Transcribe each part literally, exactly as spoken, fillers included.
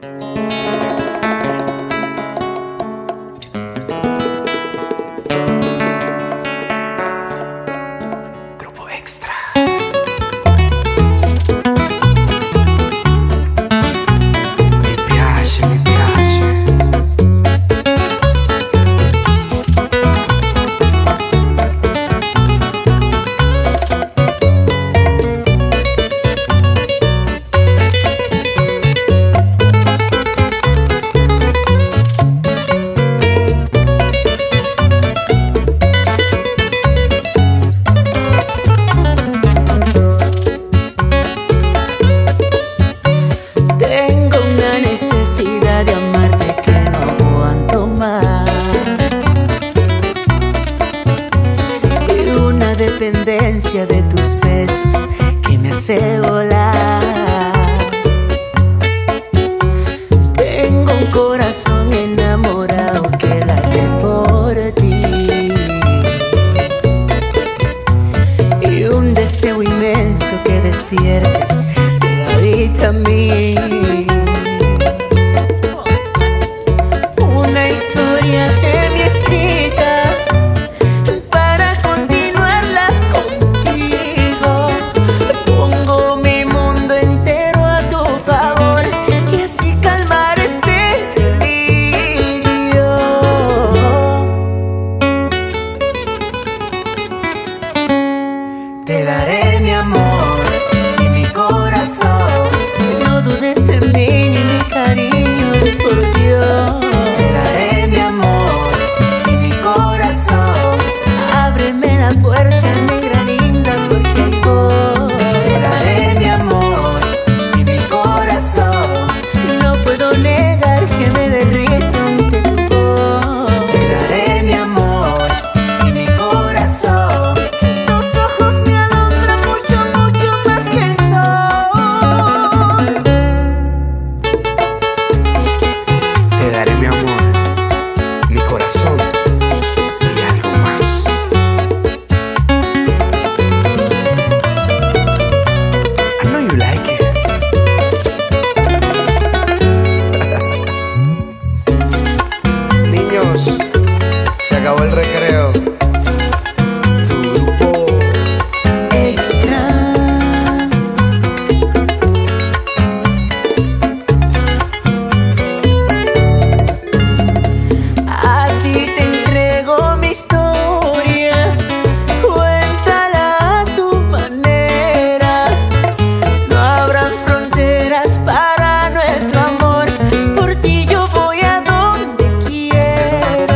Grupo Extra. Mi piace, mi piace. Necesidad de amarte que no aguanto más, y una dependencia de tus besos que me hace volar. Tengo un corazón enamorado que late por ti, y un deseo inmenso que despiertes que habita en mí. Semi-escrita para continuarla contigo. Pongo mi mundo entero a tu favor y así calmar este delirio. Te daré mi amor y mi corazón. No dudes de mí ni mi cariño, por Dios. Te daré mi amor y mi corazón. Ábreme la puerta, negra linda, porque ahí voy. Te daré mi amor y mi corazón. No puedo negar que me derrito ante tu voz. Te daré mi amor y mi corazón. Tus ojos me alumbran mucho, mucho más que el sol. Te daré mi amor, mi corazón y algo más. I know you like it. Niños, se acabó el recreo. Tu grupo Extra. A ti te entrego mi historia, cuéntala a tu manera. No habrán fronteras para nuestro amor, por ti yo voy a donde quieras.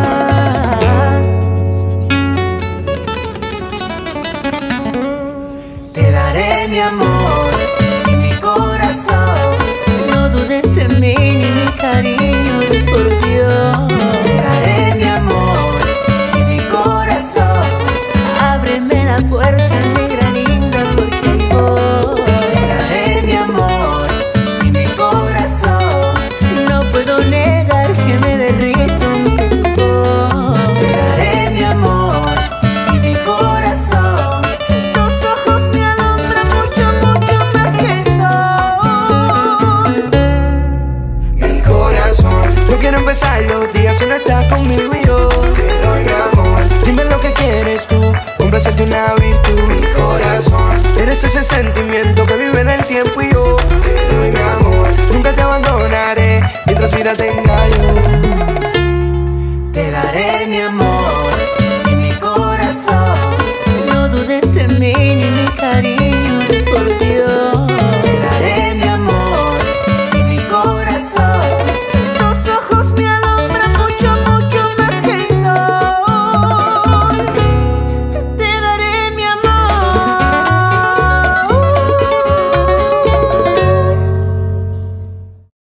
Te daré mi amor y mi corazón. No dudes de mí ni mi cariño, por Dios. Te daré mi amor y mi corazón. Ábreme la puerta, negra linda, porque ahí voy. Te daré mi amor y mi corazón. No puedo negar que me derrito ante tu voz. Te daré mi amor y mi corazón. Tus ojos me alumbran mucho, mucho más que el sol. mi corazón. No quiero empezar los días si no estás conmigo y yo Te doy mi amor, dime lo que quieres tú, complacerte una virtud. mi corazón. Eres ese sentimiento que vive en el tiempo y yo Te